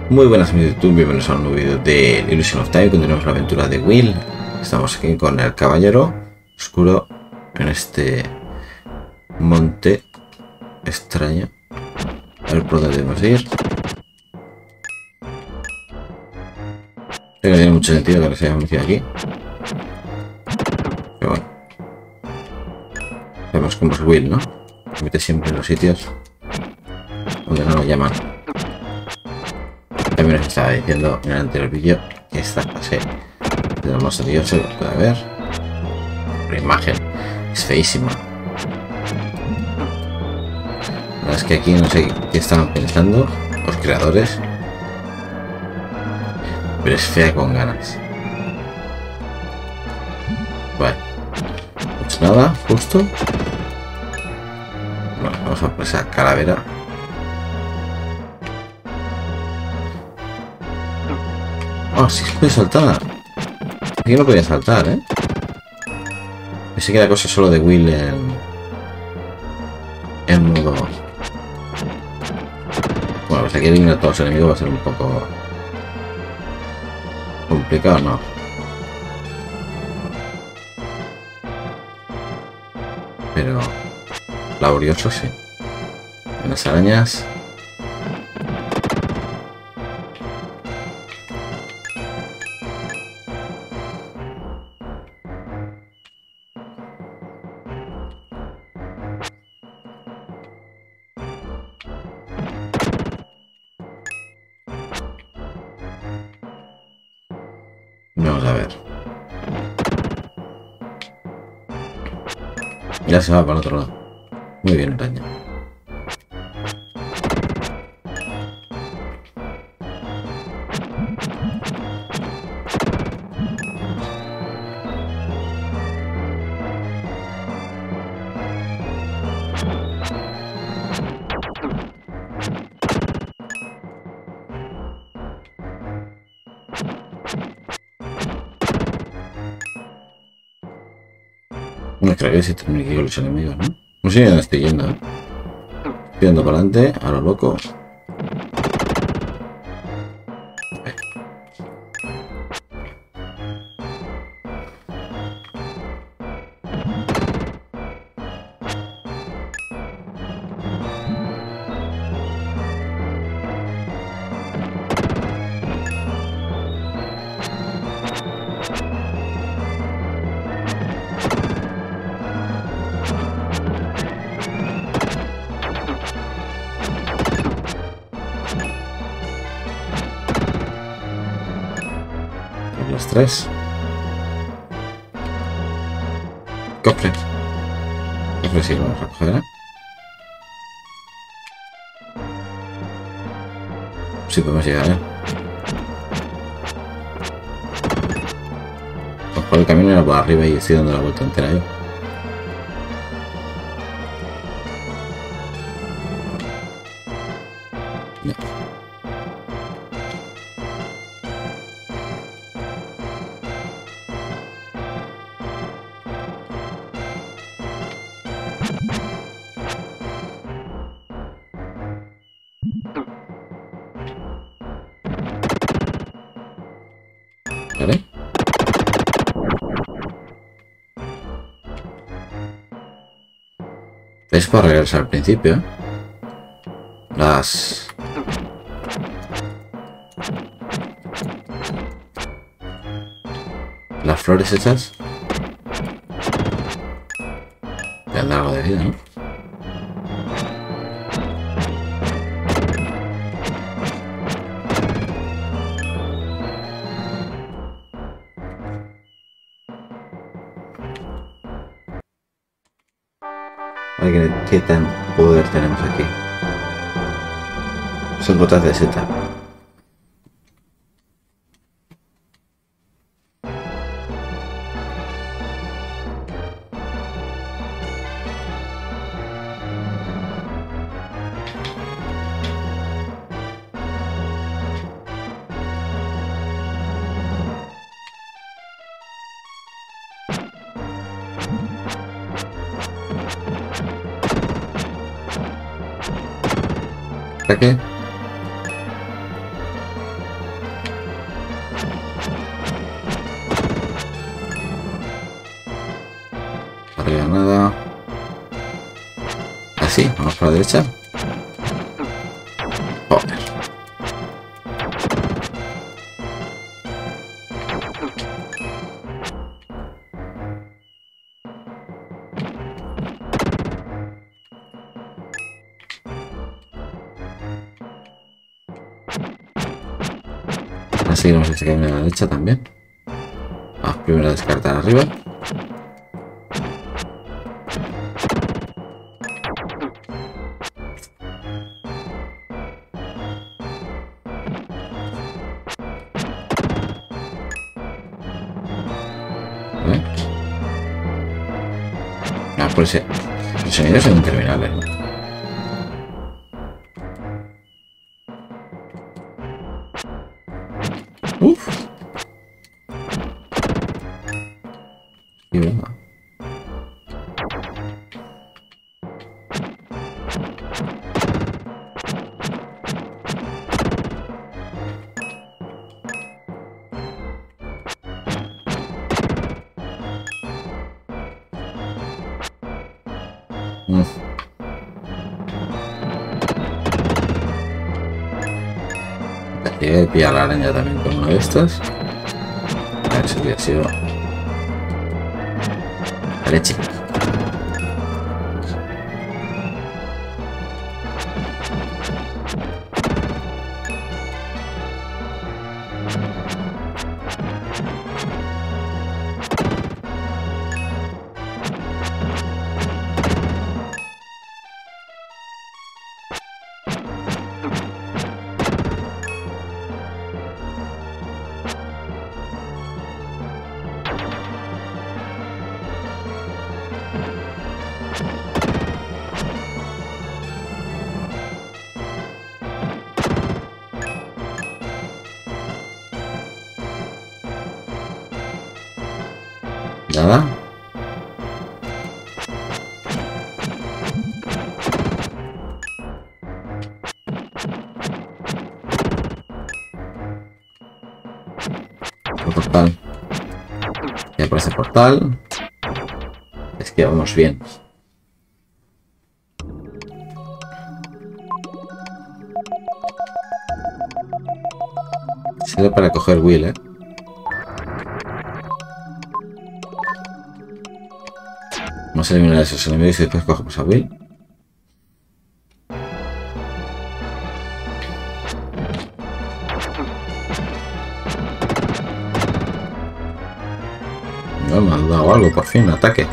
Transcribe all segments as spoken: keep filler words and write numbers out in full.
Muy buenas amigos de YouTube, bienvenidos a un nuevo vídeo de Illusion of Time. Continuamos la aventura de Will. Estamos aquí con el caballero oscuro en este monte extraño. A ver por dónde debemos ir. Creo que no tiene mucho sentido que nos hayamos metido aquí, pero bueno, vemos cómo es Will, ¿no? Se mete siempre en los sitios donde no lo llaman. También os estaba diciendo en el anterior vídeo que esta fase de lo más odioso lo puede ver. La imagen es feísima. La verdad es que aquí no sé qué estaban pensando los creadores, pero es fea con ganas. Vale, no he hecho nada, justo. Bueno, vamos a por esa calavera. Ah, sí se puede saltar. Aquí no podía saltar, ¿eh? Pensé que era cosa solo de Will en... en modo... Bueno, pues aquí eliminar a todos los enemigos va a ser un poco... complicado, ¿no? Pero... laborioso, sí. En las arañas... Vamos a ver. Ya se va para el otro lado. Muy bien, araña. No creo que si termine aquí con los enemigos, ¿no? No sé dónde estoy yendo, ¿eh? Estoy yendo para adelante, a lo loco. Los tres. Cofre. Cofre sí, lo vamos a coger, ¿eh? Sí podemos llegar, ¿eh? Por el camino era por arriba y estoy dando la vuelta entera yo. No. ¿Vale? Es para regresar al principio, ¿eh? Las... Las flores esas te dan algo de vida, ¿no? A ver qué tan poder tenemos aquí. Son gotas de seta. ¿Para qué? veo nada. Así, vamos para la derecha. Joder. Ahora seguimos este camino a la derecha también. Vamos primero a descartar arriba. Ah, por ese. Los sonidos son interminables, ¿no? Uf. Y venga. Mm. Llegué a pillar la araña también con uno de estos. A ver si hubiera sido la leche. Nada. Portal. Ya por ese portal. Es que vamos bien. Sirve para coger Will, eh. Vamos a eliminar a esos enemigos y después cogemos a Will. No, me han dado algo, por fin, ataque.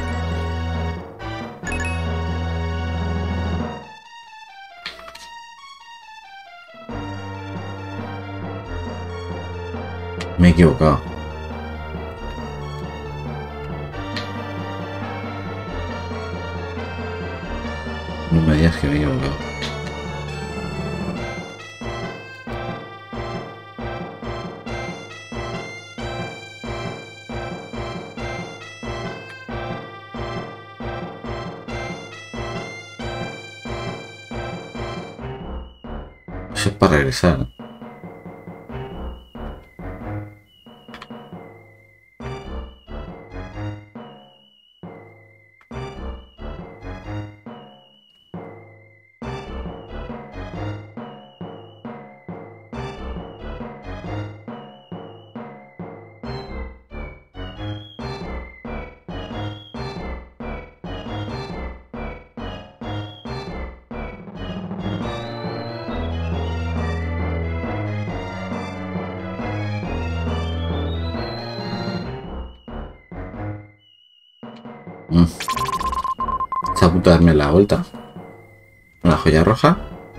Me he equivocado. No me digas que me he equivocado. Eso es para regresar, ¿no? Mm. Está a punto de darme la vuelta. Una joya roja.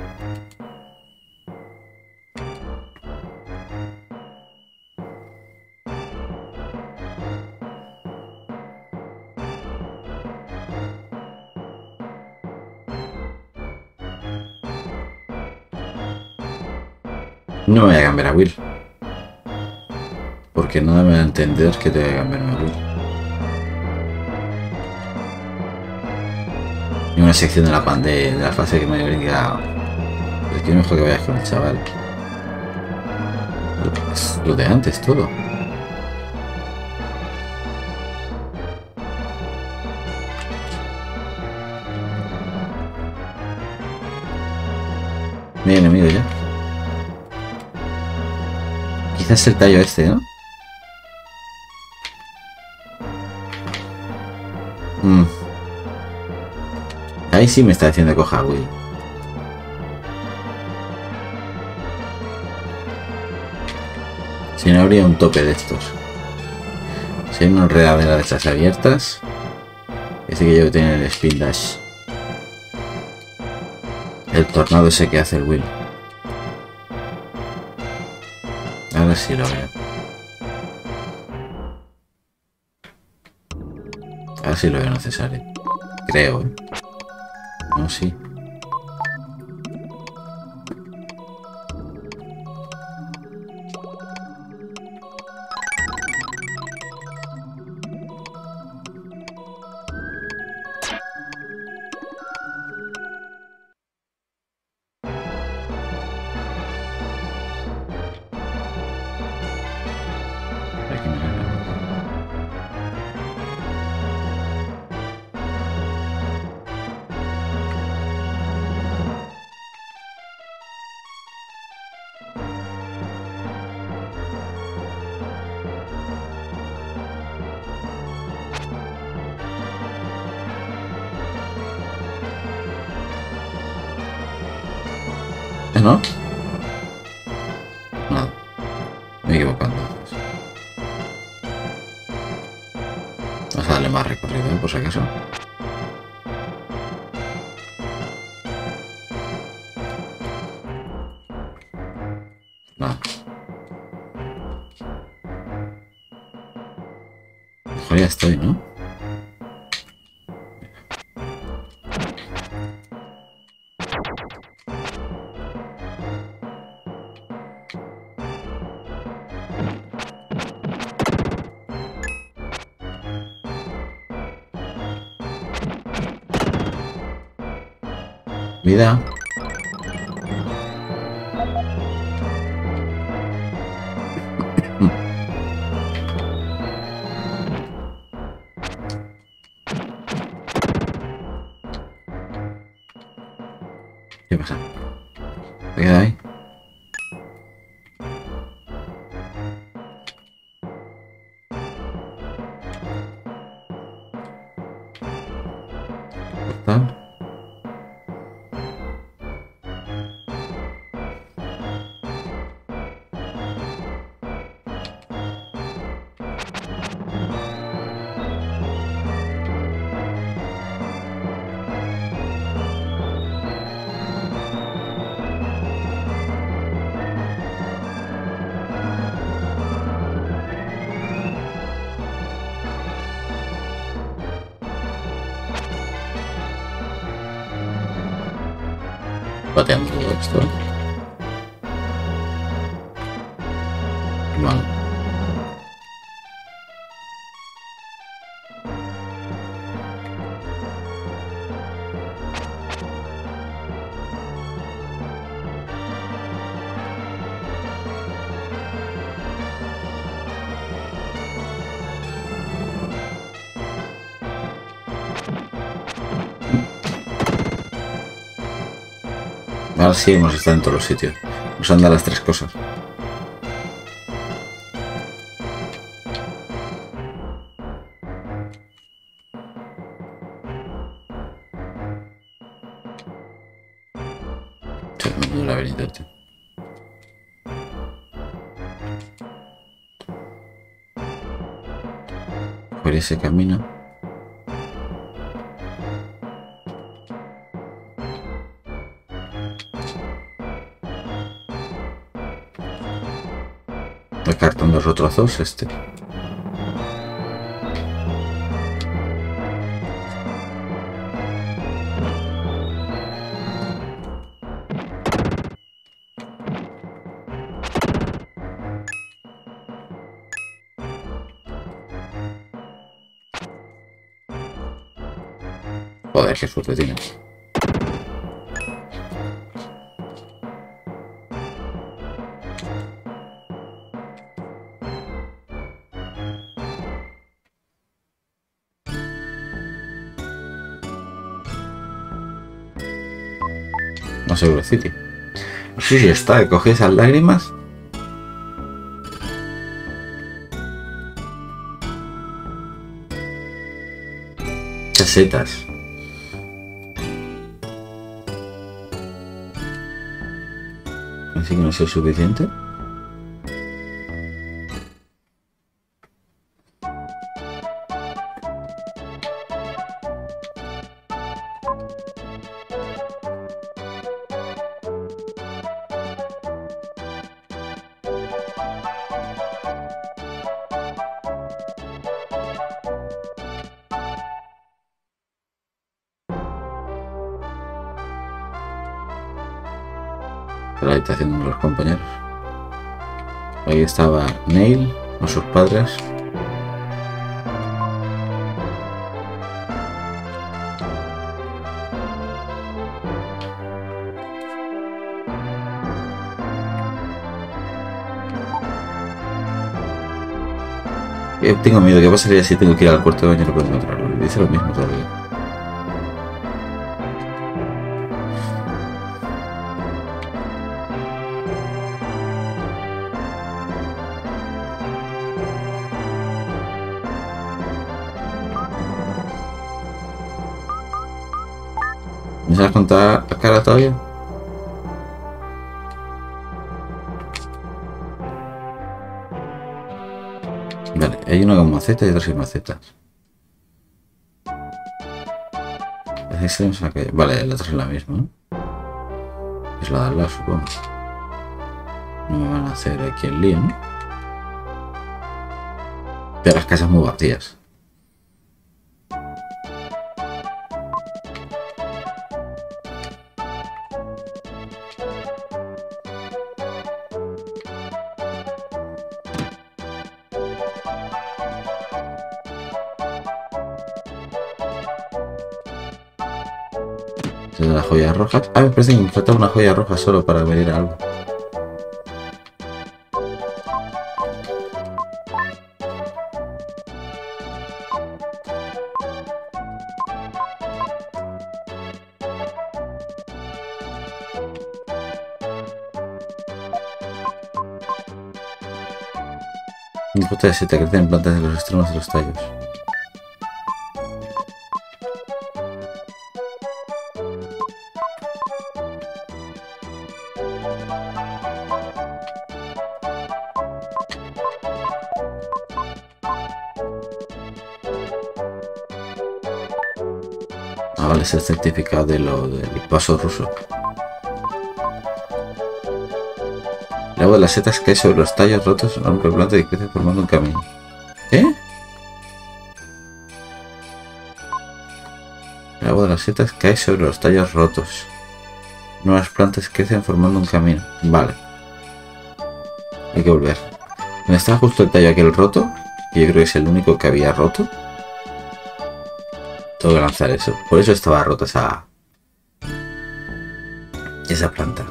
No me voy a cambiar a Will. Porque nada me da a entender que te voy a cambiarme a Will. Y una sección de la pan de, de la fase que me diga. Es que es mejor que vayas con el chaval. Es lo de antes todo. ¿Qué? No hay enemigo ya. Quizás el tallo este, ¿no? Mm. Ahí sí me está diciendo coja a Will. Si no habría un tope de estos. Si hay una enredadera de estas abiertas. Ese que yo tengo el Spin Dash. El tornado ese que hace el Will. Ahora sí lo veo. Ahora sí lo veo necesario. Creo, ¿eh? No, sí. Aquí no hay nada. ¿Eh, no? Nada. Me he equivocado entonces. Vamos a darle más recorrido, ¿eh? Por si acaso. Nada. Mejor ya estoy, ¿no? Vida. ¿Qué pasa? ¿Te queda ahí? Portal. Pateando todo esto. Vale. Ahora sí hemos estado en todos los sitios. Nos han dado las tres cosas. Menudo laberinto, tío. Por ese camino. Descartando los otros dos, este. Joder, qué suerte tienes. No seguro City. Sí, sí, está. Cogí esas lágrimas. Setas. Así que no es suficiente. La habitación de los compañeros. Ahí estaba Neil con sus padres. Eh, tengo miedo. ¿Qué pasaría si tengo que ir al cuarto de baño y no puedo encontrarlo? Dice lo mismo todavía. ¿Me sabes contar la cara todavía? Vale, hay una con maceta y otra sin macetas. Vale, la otra es la misma, ¿no? Es la de al lado, supongo. No me van a hacer aquí el lío, ¿no? Pero las casas muy vacías. De las joyas rojas. Ah, me parece que me falta una joya roja solo para venir a algo. Un pote de seta crece en plantas de los extremos de los tallos. Ah, vale, es el certificado de lo del paso ruso. El agua de las setas cae sobre los tallos rotos en una planta y crece formando un camino. ¿Eh? El agua de las setas cae sobre los tallos rotos. Nuevas plantas crecen formando un camino. Vale. Hay que volver. ¿Dónde estaba justo el tallo aquel roto? Que yo creo que es el único que había roto. Tengo que lanzar eso. Por eso estaba rota esa... Esa planta.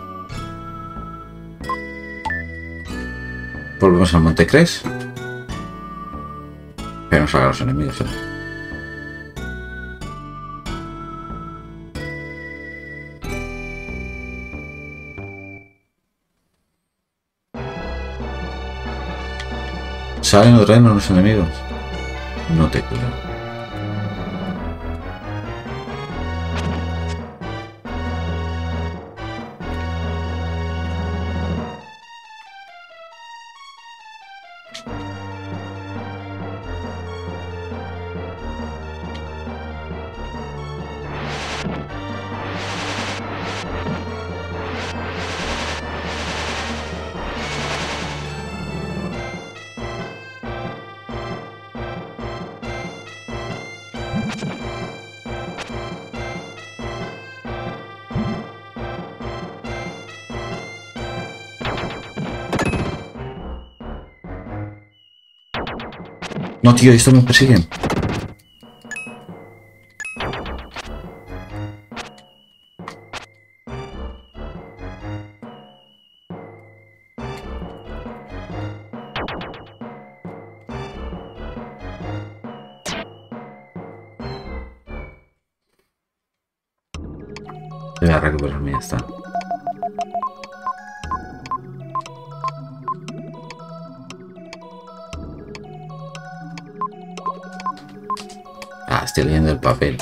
Volvemos al Monte Cres. Pero no salgan los enemigos, ¿eh? ¿Salen o traen los enemigos? No te creo. No, tío, estos me persiguen. Voy a recuperarme, ya está. Ah, estoy leyendo el papel.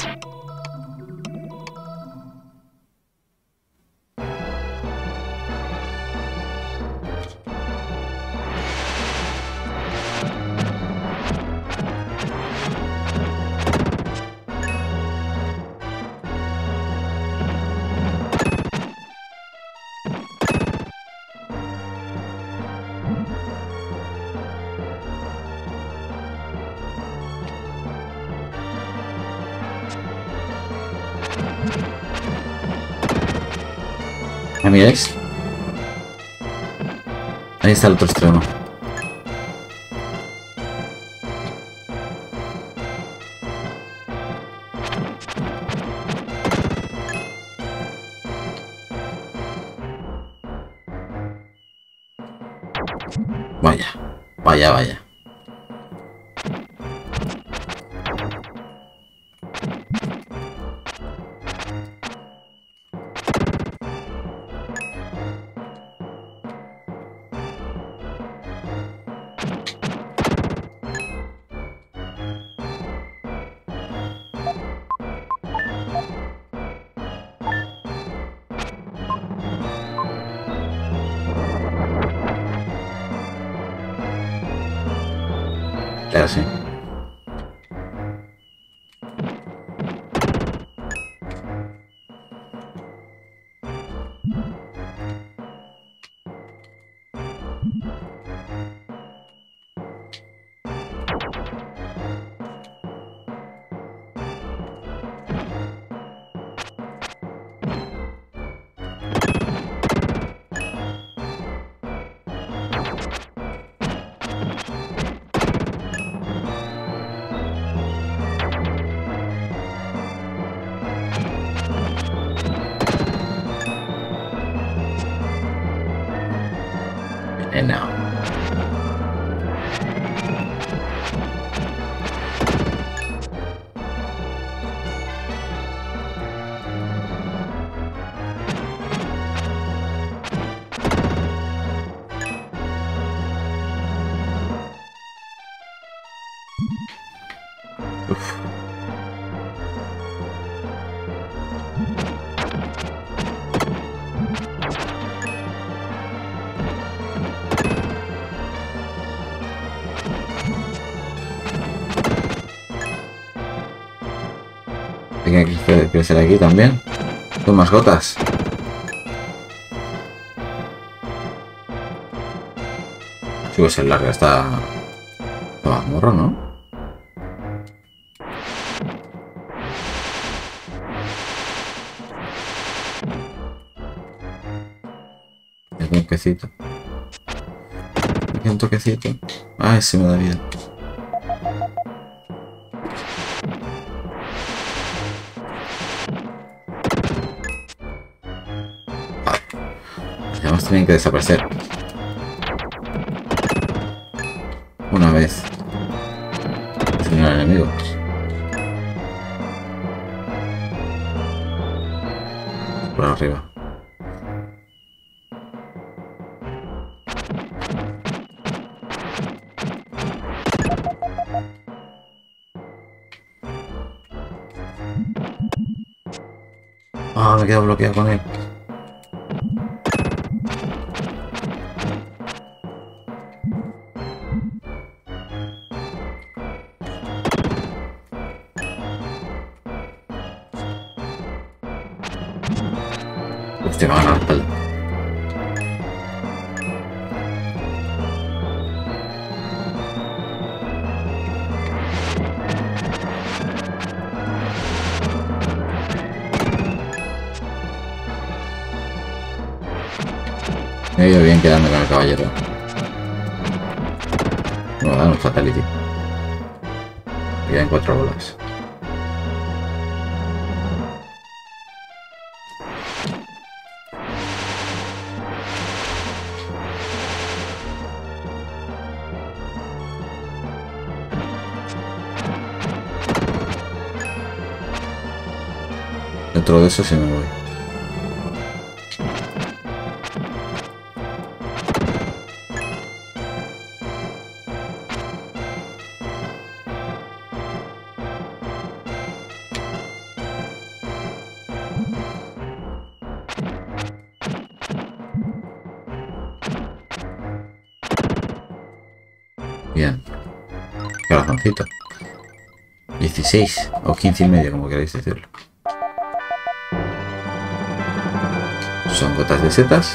¿Me miráis? Ahí está el otro extremo. Vaya, vaya, vaya. Claro, sí. Eh, no. Uf. Hay que crecer aquí también. Con más gotas. Sí, pues el larga está... Está morro, ¿no? Es un toquecito. Un toquecito. Ah, ese me da vida. Además tienen que desaparecer. Una vez. Señor enemigo. Por arriba. Ah, me he quedado bloqueado con él. Hostia, me van a la espalda. Me ha ido bien quedarme con el caballero. Me va a dar un fatality. Me quedan cuatro bolas. Dentro de eso sí me voy. Bien. Corazoncito. dieciséis o quince y medio, como queráis decirlo. Son gotas de setas.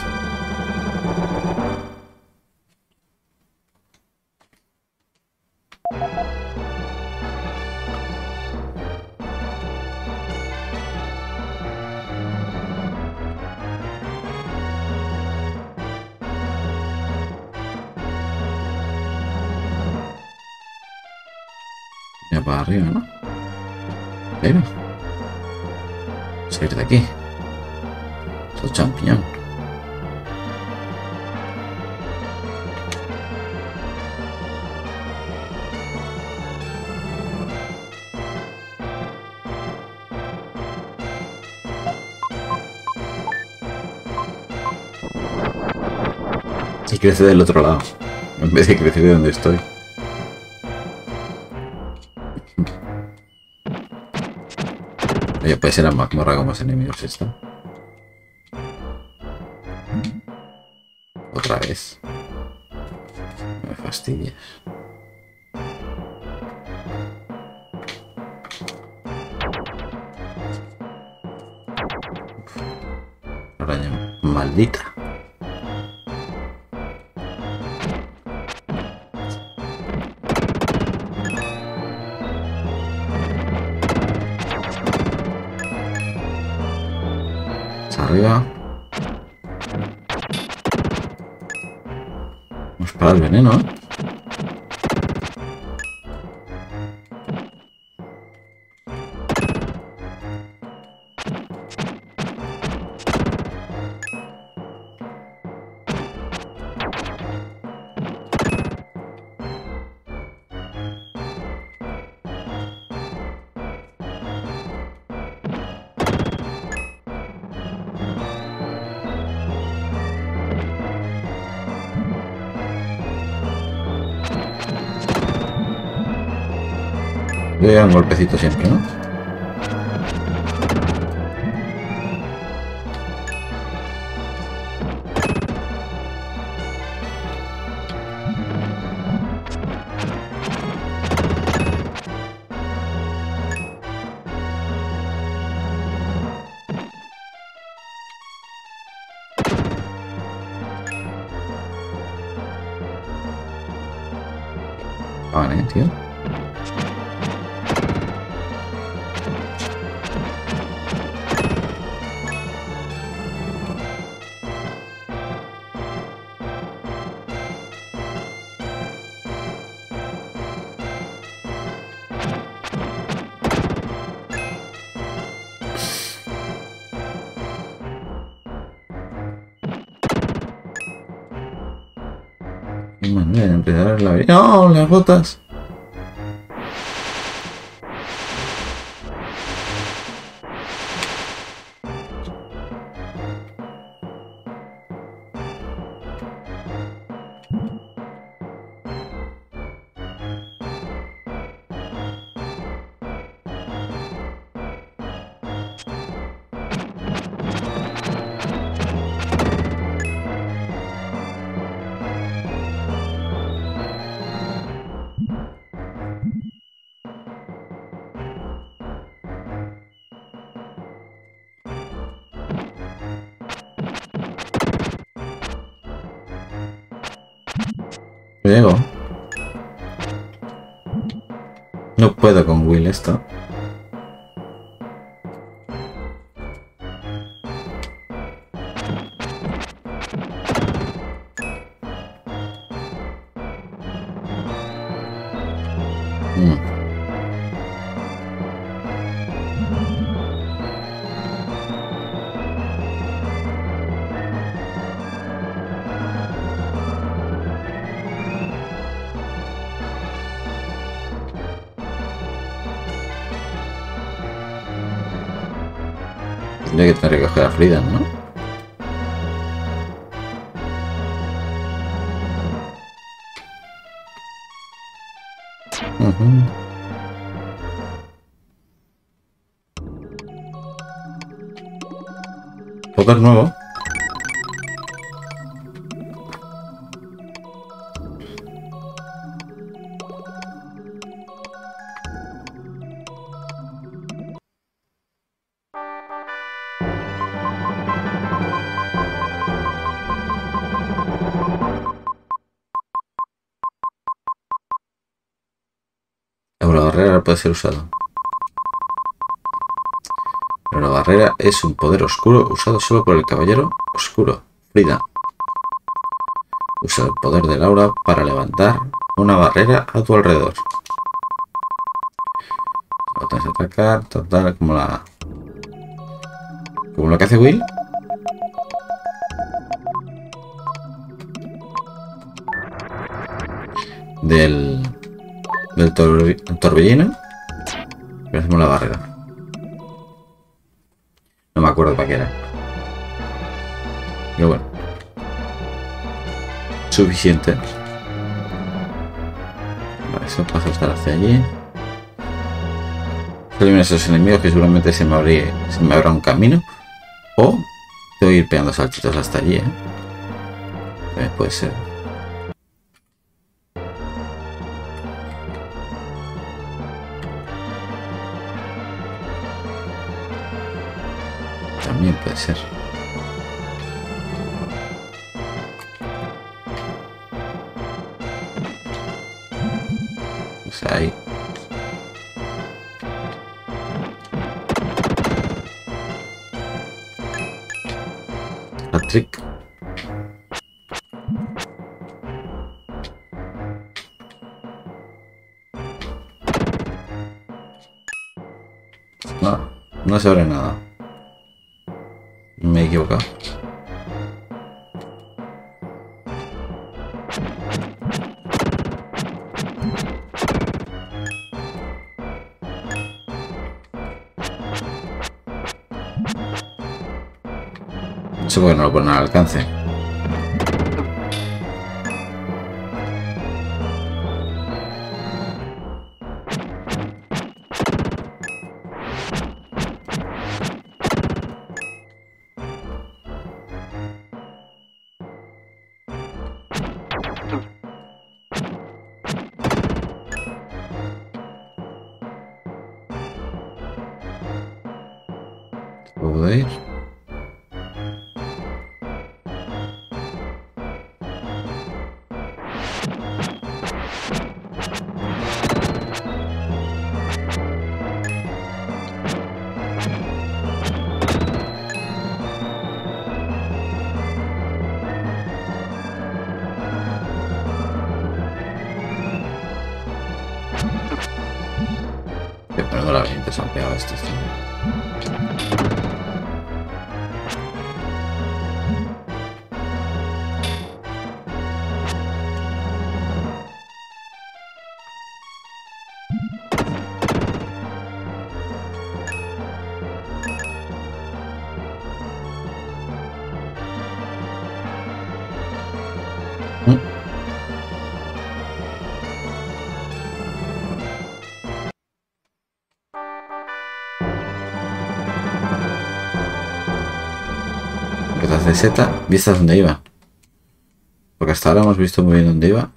Ya para arriba, ¿no? Pero salir de aquí. Soy champiñón. Y crece del otro lado, en vez de crecer de donde estoy. Oye, puede ser la mazmorra con más enemigos esta. Otra vez. No me fastidies. Araña maldita. Arriba. Vamos para el veneno, ¿eh? Le doy un golpecito siempre, ¿no? Vale, tío. Qué manera de empezar el laberinto. ¡No! ¡Las botas! Llego. No puedo con Will esto. Mm. Tendría que tener que coger a Frida, ¿no? Uh-huh. Poder nuevo. barrera puede ser usado. Pero la barrera es un poder oscuro usado solo por el caballero oscuro. Frida. Usa el poder del aura para levantar una barrera a tu alrededor. Lo tienes que atacar, total, como la... como lo que hace Will. Del... del tor torbellino. Pero hacemos la barrera. No me acuerdo para qué era. Pero bueno. Suficiente. Vale, eso pasa a estar hacia allí. Elimina a esos enemigos que seguramente se me, abrí, se me abra un camino. O tengo que ir pegando saltitos hasta allí, ¿eh? También puede ser. También puede ser. Pues ahí. Patrick. No, no se abre nada. Me he equivocado. No sé por qué no lo ponen al alcance. ¿Puedo ir? Qué menudo laberinto se han pegado estos también. De Z, ¿viste dónde iba? Porque hasta ahora hemos visto muy bien dónde iba.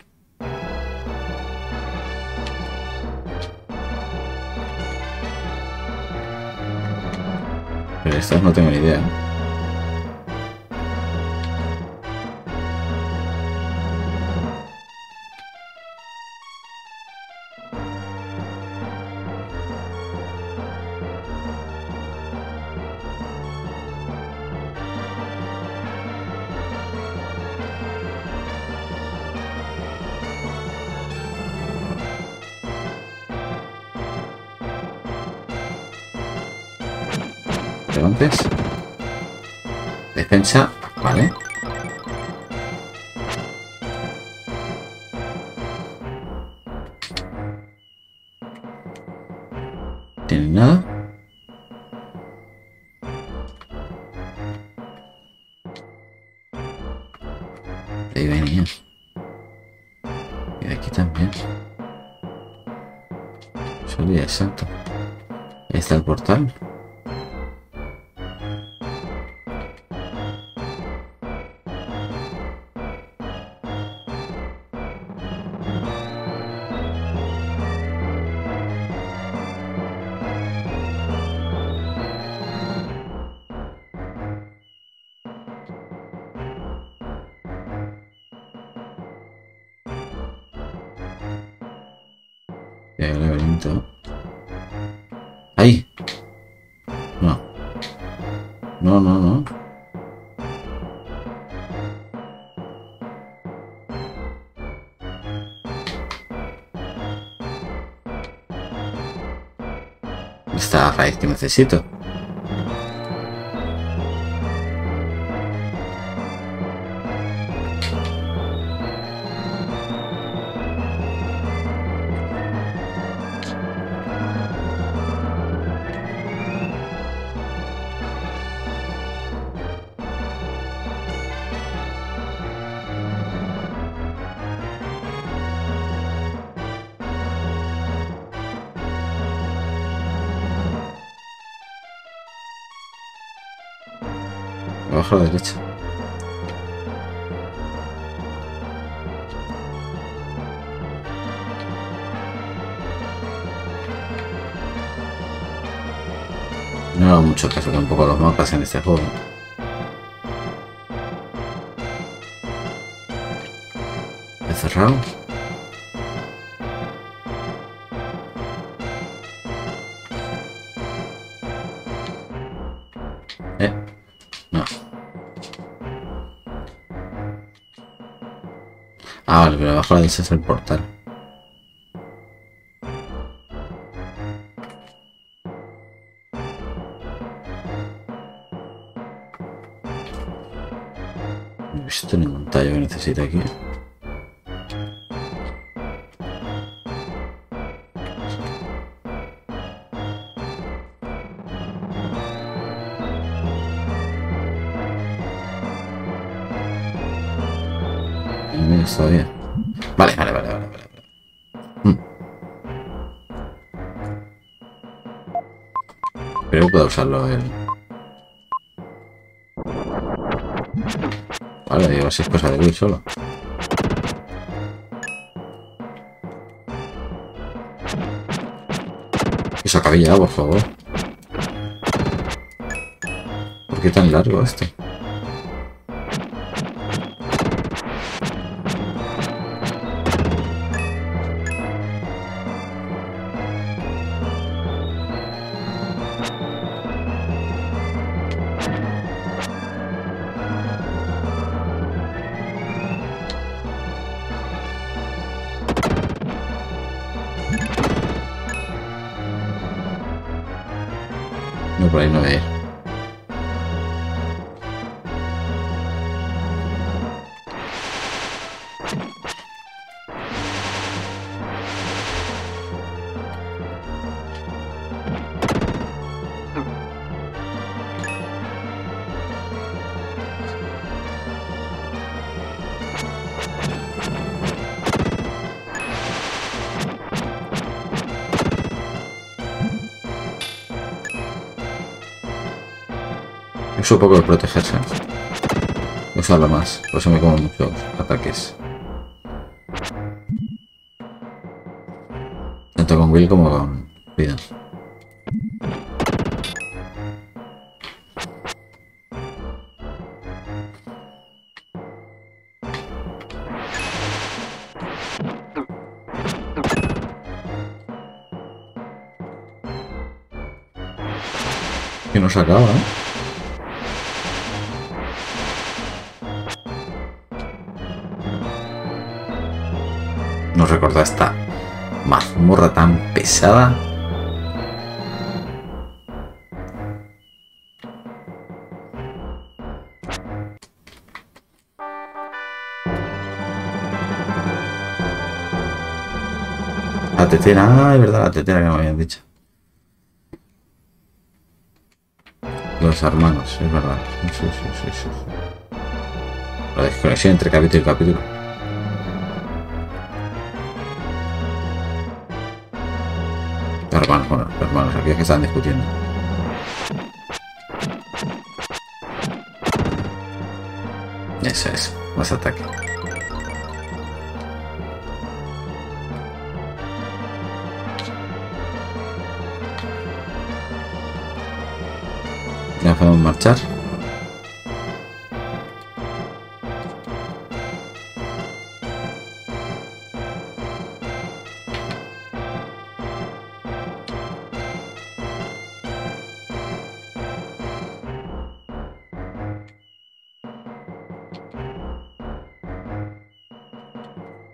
Pero estas no tengo ni idea. Antes. Defensa, vale. ¿Tiene nada? De ahí venía. Y de aquí también. Subía, exacto. Ahí está el portal. Y hay un laberinto. ¡Ahí! No. No, no, no. Esta raíz que necesito. Abajo a la derecha. No hago mucho caso tampoco a los mapas en este juego. He cerrado. Eh. No. Ah, vale, pero abajo a la derecha es el portal. No he visto ningún tallo que necesite aquí. Todavía. Vale, vale, vale, vale, vale. Hmm. Creo que puedo usarlo el. Vale, digo, si es cosa de Will solo. Y se acabe ya, por favor. ¿Por qué tan largo esto? No, por ahí no voy a ir. Uso un poco de protegerse. Usarlo más, por eso me como muchos ataques. Tanto con Will como con vida. Que no se acaba, ¿eh? No recuerdo esta mazmorra tan pesada. La tetera, ah, es verdad, la tetera que me habían dicho. Los hermanos, es verdad. Sí, sí, sí, sí. La desconexión entre capítulo y capítulo. Hermanos, bueno, hermanos, aquí es que están discutiendo. Eso es, más ataque. Ya podemos marchar.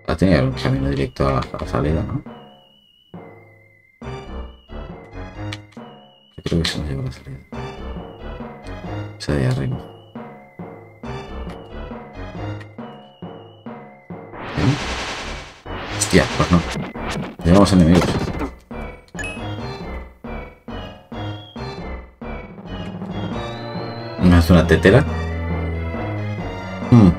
Ha tenido un camino directo a la salida, ¿no? Yo creo que se nos lleva a la salida. Esa de ahí arriba. ¿Sí? Hostia, pues no. Llevamos enemigos. ¿No es una tetera? Hmm.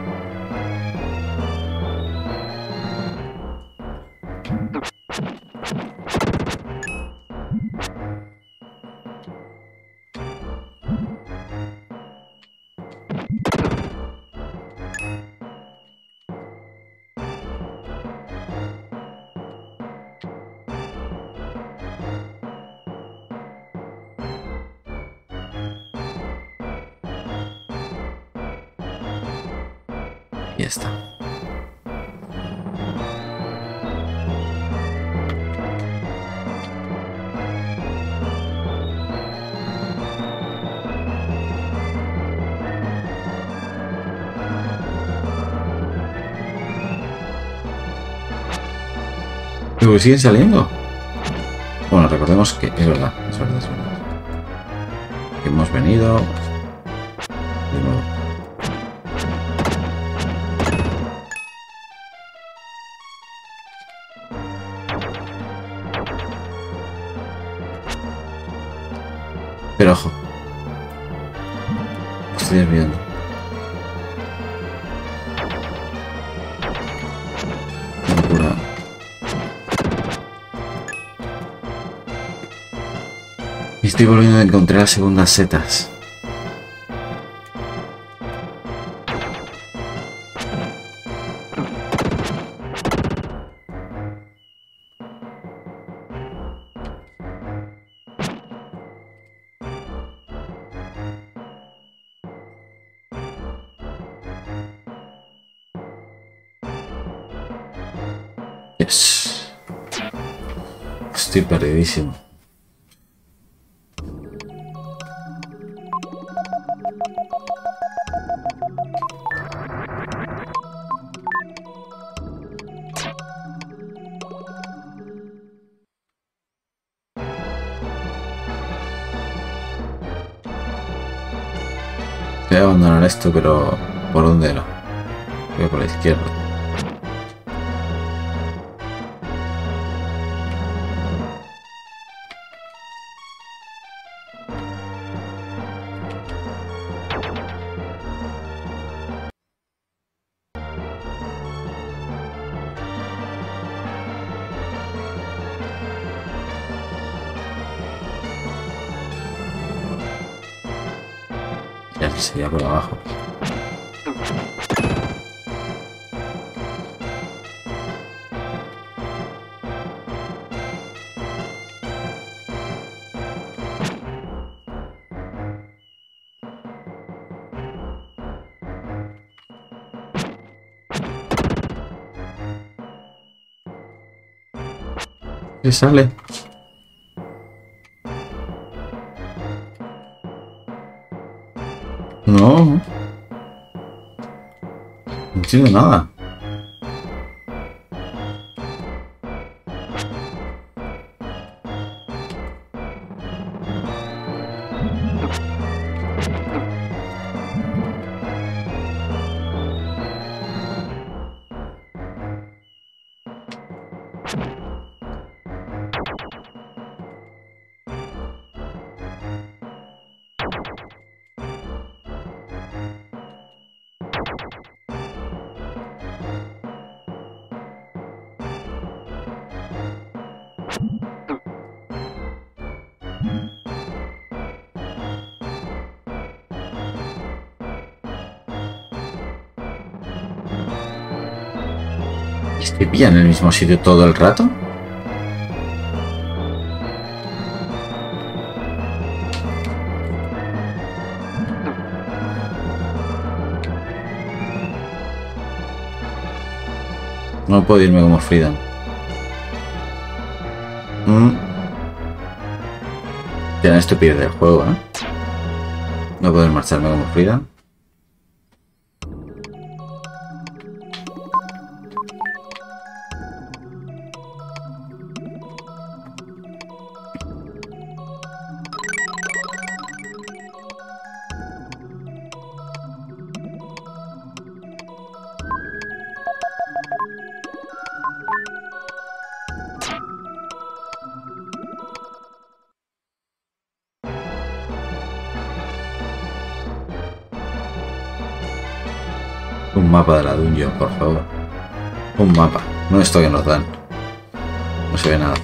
Y ya está. Pero siguen saliendo. Bueno, recordemos que es verdad, es verdad, es verdad. Hemos venido de nuevo. Pero ojo, estoy desviando. Locura. Y estoy volviendo a encontrar las segundas setas. Yes. Estoy perdidísimo. Voy a abandonar esto, pero ¿por dónde no? Voy por la izquierda. Ya sería por abajo. ¿Qué sale? No. No entiendo nada. ¿Estoy pillando en el mismo sitio todo el rato? No puedo irme como Freedom. Mm. Tiene estupidez del juego, ¿eh? No puedo marcharme como Freedom. mapa de la dungeon, por favor. Un mapa. No esto que nos dan. No se ve nada.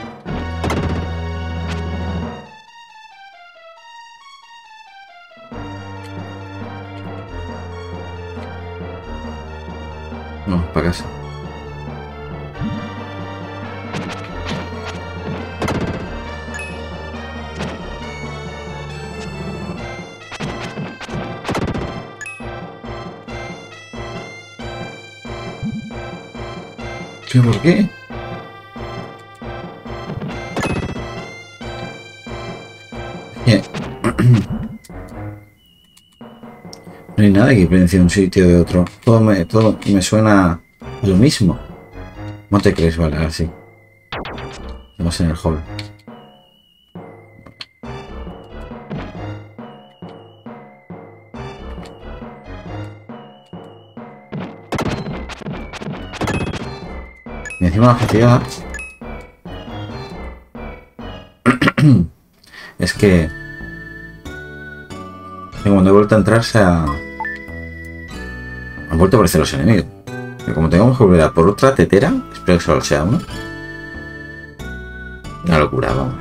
Vamos para casa. ¿Qué? ¿Por qué? Yeah. No hay nada que diferencie un sitio de otro. Todo me, todo me suena a lo mismo. No te crees, vale, ahora sí. Estamos en el hall. Y encima la facilidad es que cuando he vuelto a entrar se ha... han vuelto a aparecer los enemigos. Y como tengamos que volver a por otra tetera, espero que solo sea uno. Una locura, vamos.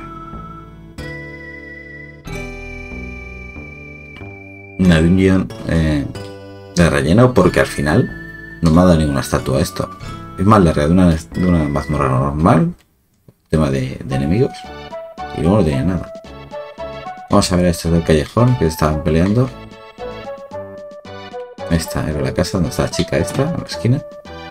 Una dungeon eh, de relleno porque al final no me ha dado ninguna estatua esto. Es más larga de una, de una mazmorra normal, tema de, de enemigos, y luego no tenía nada. Vamos a ver a estos del callejón que estaban peleando. Esta era la casa donde está la chica esta, en la esquina.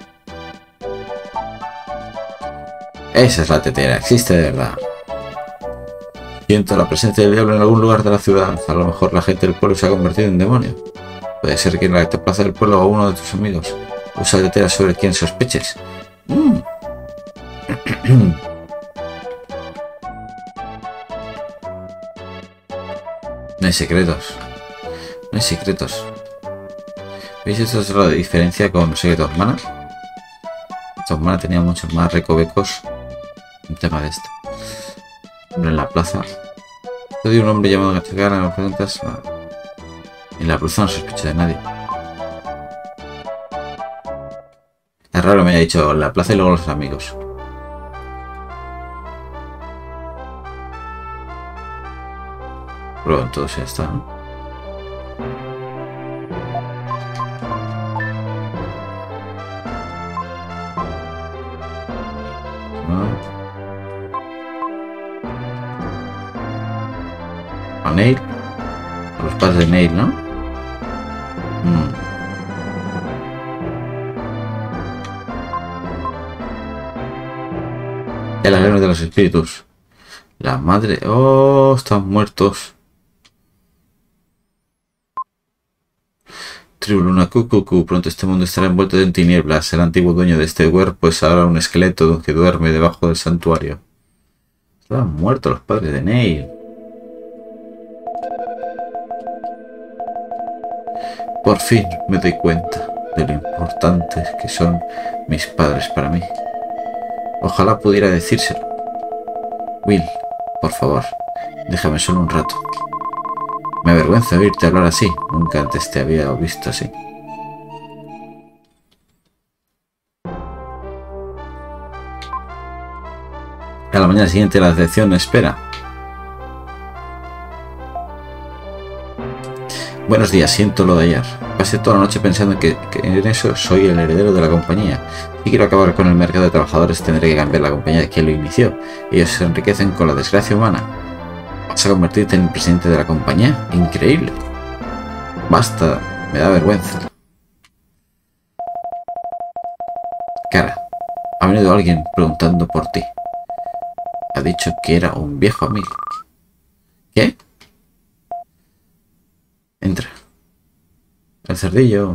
Esa es la tetera, existe de verdad. Siento la presencia del diablo en algún lugar de la ciudad. A lo mejor la gente del pueblo se ha convertido en demonio. Puede ser que en la plaza del pueblo o uno de tus amigos usa tetera sobre quien sospeches. Mm. No hay secretos. No hay secretos. ¿Veis? Esto es la diferencia con Secretos of Mana. Secretos of Mana tenía muchos más recovecos en tema de esto. Hombre en la plaza. Soy un hombre llamado Gachagana, me preguntas. No. En la plaza no sospecho de nadie. Es raro me haya dicho la plaza y luego los amigos. Pero entonces ya está, ¿no? A Neil. A los padres de Neil, ¿no? Mm. El alero de los espíritus. La madre... Oh, están muertos. Tribu Luna Cucucu. Pronto este mundo estará envuelto en tinieblas. El antiguo dueño de este cuerpo es ahora un esqueleto que duerme debajo del santuario. Estaban muertos los padres de Neil. Por fin me doy cuenta de lo importantes que son mis padres para mí. Ojalá pudiera decírselo. Will, por favor, déjame solo un rato. Me avergüenza oírte hablar así. Nunca antes te había visto así. A la mañana siguiente la decepción espera. Buenos días, siento lo de ayer. Pasé toda la noche pensando que, que en eso soy el heredero de la compañía. Si quiero acabar con el mercado de trabajadores tendré que cambiar la compañía de quien lo inició. Ellos se enriquecen con la desgracia humana. ¿Vas a convertirte en el presidente de la compañía? Increíble. Basta, me da vergüenza. Cara, ha venido alguien preguntando por ti. Ha dicho que era un viejo amigo. ¿Qué? Entra. El cerdillo.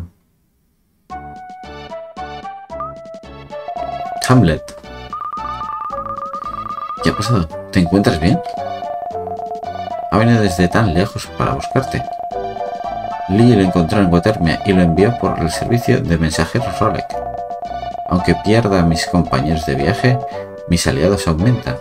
Hamlet. ¿Qué ha pasado? ¿Te encuentras bien? Ha venido desde tan lejos para buscarte. Lee lo encontró en Watermia y lo envió por el servicio de mensajeros Rolek. Aunque pierda a mis compañeros de viaje, mis aliados aumentan.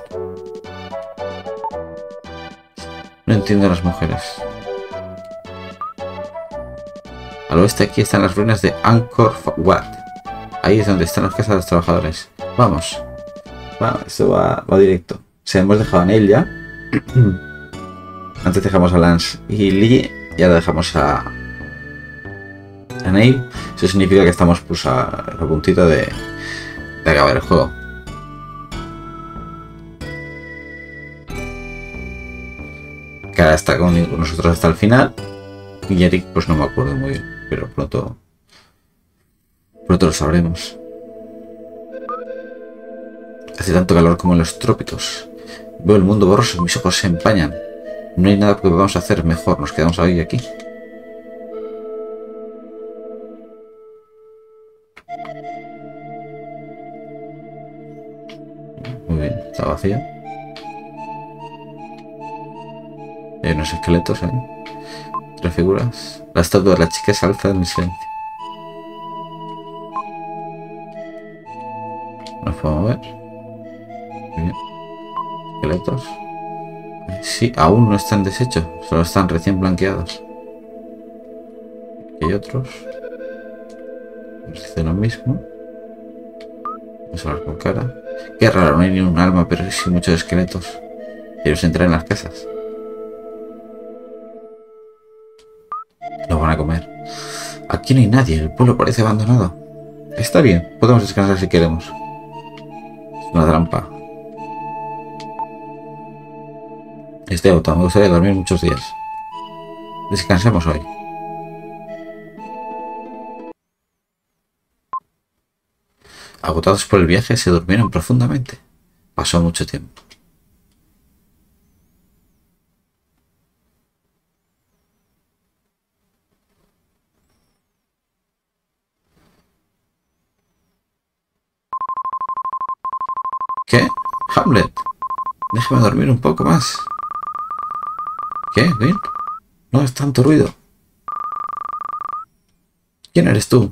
No entiendo a las mujeres. Al oeste aquí están las ruinas de Angkor Wat. Ahí es donde están las casas de los trabajadores. Vamos. Va, esto va, va directo. O sea, hemos dejado a Neil ya. Antes dejamos a Lance y Lee. Y ahora dejamos a... a Neil. Eso significa que estamos pues a, a puntito de, de acabar el juego. Cara está con nosotros hasta el final. Y Eric pues no me acuerdo muy bien. Pero pronto... Pronto lo sabremos. Hace tanto calor como en los trópicos. Veo el mundo borroso y mis ojos se empañan. No hay nada que podamos hacer. Mejor nos quedamos ahí aquí. Muy bien, está vacío. Hay unos esqueletos, ¿eh? Tres figuras. La estatua de la chica se alza en el silencio. Nos podemos ver. Muy bien. Esqueletos. Sí, aún no están deshechos. Solo están recién blanqueados. Aquí hay otros. Nos dice lo mismo. Vamos a hablar con cara. Qué raro, no hay ni un alma, pero sí muchos esqueletos. Ellos entran en las casas. Lo van a comer. Aquí no hay nadie, el pueblo parece abandonado. Está bien, podemos descansar si queremos. Es una trampa. Estoy agotado, me gustaría dormir muchos días. Descansemos hoy. Agotados por el viaje, se durmieron profundamente. Pasó mucho tiempo. ¿Qué? Hamlet. Déjame dormir un poco más. ¿Qué, Will? No es tanto ruido. ¿Quién eres tú?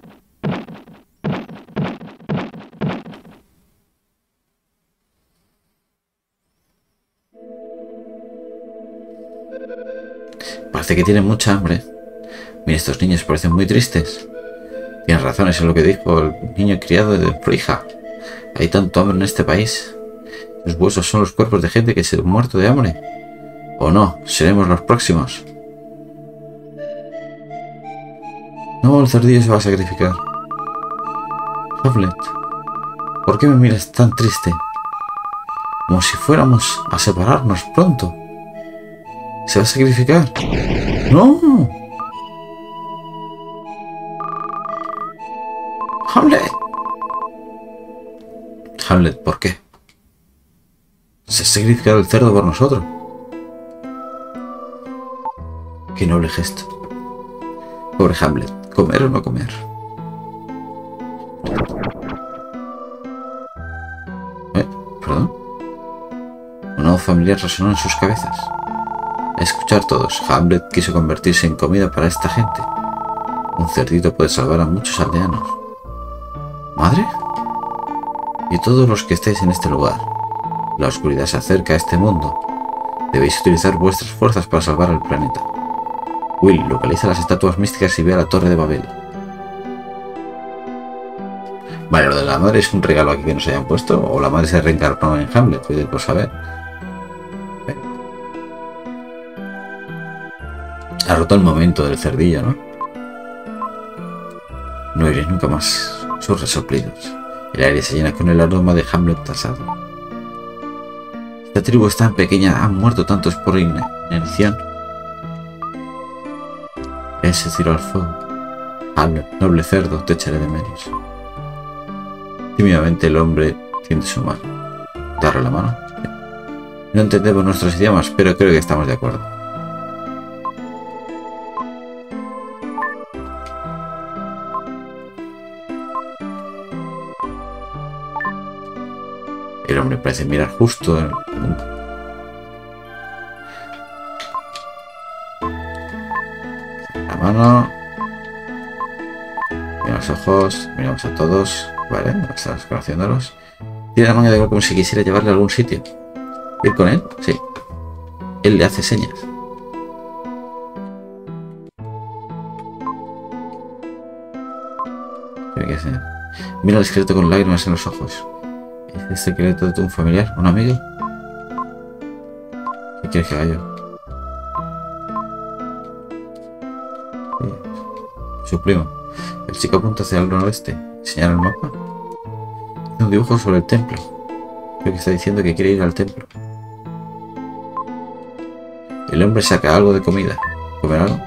Parece que tienen mucha hambre. Mira, estos niños parecen muy tristes. Tienes razón, eso es lo que dijo el niño criado de Frija. Hay tanto hambre en este país. Los huesos son los cuerpos de gente que se ha muerto de hambre. O no, seremos los próximos. No, el cerdillo se va a sacrificar. Hamlet, ¿por qué me miras tan triste? Como si fuéramos a separarnos pronto. ¿Se va a sacrificar? ¡No! ¡Hamlet! Hamlet, ¿por qué? Se ha sacrificado el cerdo por nosotros. Qué noble gesto. Pobre Hamlet, ¿comer o no comer? ¿Eh? ¿Perdón? Una voz familiar resonó en sus cabezas. A escuchar todos, Hamlet quiso convertirse en comida para esta gente. Un cerdito puede salvar a muchos aldeanos. ¿Madre? Y todos los que estéis en este lugar. La oscuridad se acerca a este mundo. Debéis utilizar vuestras fuerzas para salvar al planeta. Will, localiza las estatuas místicas y ve a la Torre de Babel. Vale, lo de la madre es un regalo aquí que nos hayan puesto, o la madre se reencarnó en Hamlet, voy a saber. Ha roto el momento del cerdillo, ¿no? No oiréis nunca más sus resoplidos. El aire se llena con el aroma de Hamlet tasado. Esta tribu es tan pequeña, han muerto tantos por inanición. Él se tiró al fuego. Hamlet, noble cerdo, te echaré de menos. Tímidamente el hombre tiende su mano. ¿Darle la mano? No entendemos nuestros idiomas, pero creo que estamos de acuerdo. El hombre parece mirar justo en la mano. Mira los ojos, miramos a todos. Vale, estamos conociéndolos. Tiene la manga de como si quisiera llevarle a algún sitio. ¿Ir con él? Sí. Él le hace señas. señor. Mira el esqueleto con lágrimas en los ojos. ¿Es este esqueleto de un familiar? ¿Un amigo? ¿Qué quieres que haga yo? Sí. Su primo. El chico apunta hacia el noroeste. ¿Señala el mapa? Tiene un dibujo sobre el templo. Creo que está diciendo que quiere ir al templo. El hombre saca algo de comida. ¿Comer algo?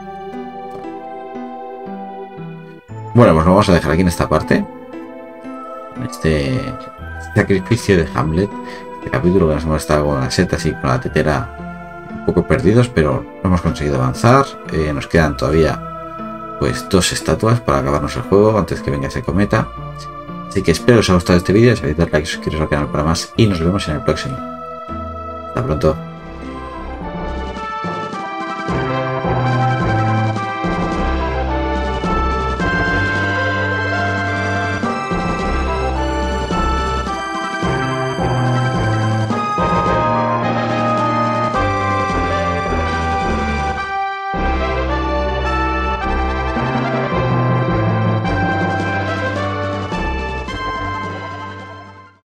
Bueno, pues lo vamos a dejar aquí en esta parte. Este sacrificio de Hamlet. Este capítulo que nos hemos estado con la seta así con la tetera un poco perdidos, pero hemos conseguido avanzar. Eh, nos quedan todavía pues dos estatuas para acabarnos el juego antes que venga ese cometa. Así que espero que os haya gustado este vídeo. Si habéis dado like y suscribiros al canal para más. Y nos vemos en el próximo. Hasta pronto.